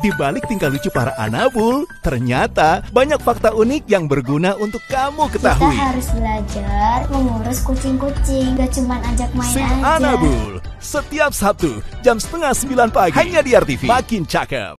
Di balik tingkah lucu para Anabul, ternyata banyak fakta unik yang berguna untuk kamu ketahui. Kita harus belajar mengurus kucing-kucing, gak cuma ajak main Si aja. Anabul, setiap Sabtu jam 8:30 pagi hanya di RTV. Makin cakep.